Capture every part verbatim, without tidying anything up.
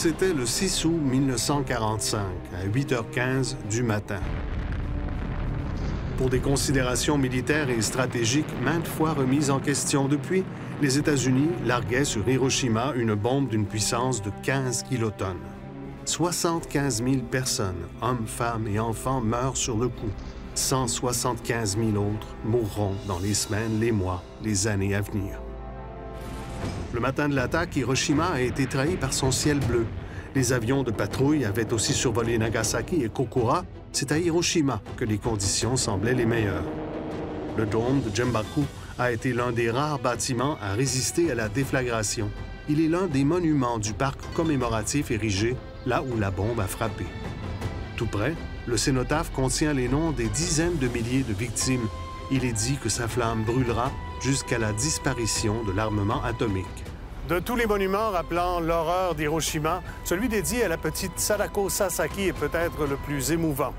C'était le six août mille neuf cent quarante-cinq, à huit heures quinze du matin. Pour des considérations militaires et stratégiques maintes fois remises en question depuis, les États-Unis larguaient sur Hiroshima une bombe d'une puissance de quinze kilotonnes. soixante-quinze mille personnes, hommes, femmes et enfants, meurent sur le coup. cent soixante-quinze mille autres mourront dans les semaines, les mois, les années à venir. Le matin de l'attaque, Hiroshima a été trahi par son ciel bleu. Les avions de patrouille avaient aussi survolé Nagasaki et Kokura. C'est à Hiroshima que les conditions semblaient les meilleures. Le dôme de Genbaku a été l'un des rares bâtiments à résister à la déflagration. Il est l'un des monuments du parc commémoratif érigé là où la bombe a frappé. Tout près, le cénotaphe contient les noms des dizaines de milliers de victimes. Il est dit que sa flamme brûlera jusqu'à la disparition de l'armement atomique. De tous les monuments rappelant l'horreur d'Hiroshima, celui dédié à la petite Sadako Sasaki est peut-être le plus émouvant.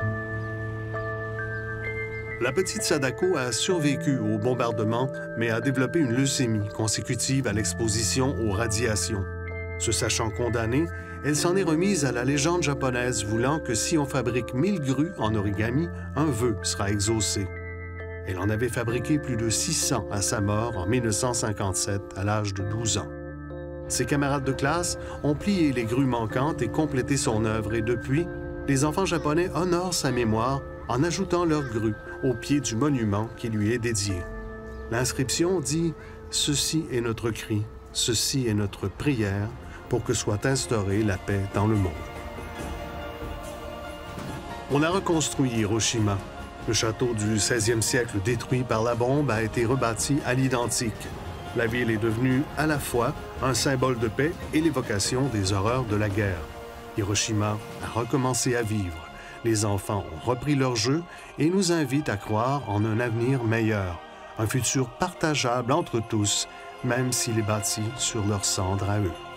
La petite Sadako a survécu au bombardement, mais a développé une leucémie consécutive à l'exposition aux radiations. Se sachant condamnée, elle s'en est remise à la légende japonaise voulant que si on fabrique mille grues en origami, un vœu sera exaucé. Elle en avait fabriqué plus de six cents à sa mort en mille neuf cent cinquante-sept, à l'âge de douze ans. Ses camarades de classe ont plié les grues manquantes et complété son œuvre, et depuis, les enfants japonais honorent sa mémoire en ajoutant leurs grues au pied du monument qui lui est dédié. L'inscription dit « Ceci est notre cri, ceci est notre prière pour que soit instaurée la paix dans le monde. » On a reconstruit Hiroshima. Le château du seizième siècle détruit par la bombe a été rebâti à l'identique. La ville est devenue à la fois un symbole de paix et l'évocation des horreurs de la guerre. Hiroshima a recommencé à vivre. Les enfants ont repris leur jeu et nous invitent à croire en un avenir meilleur, un futur partageable entre tous, même s'il est bâti sur leurs cendres à eux.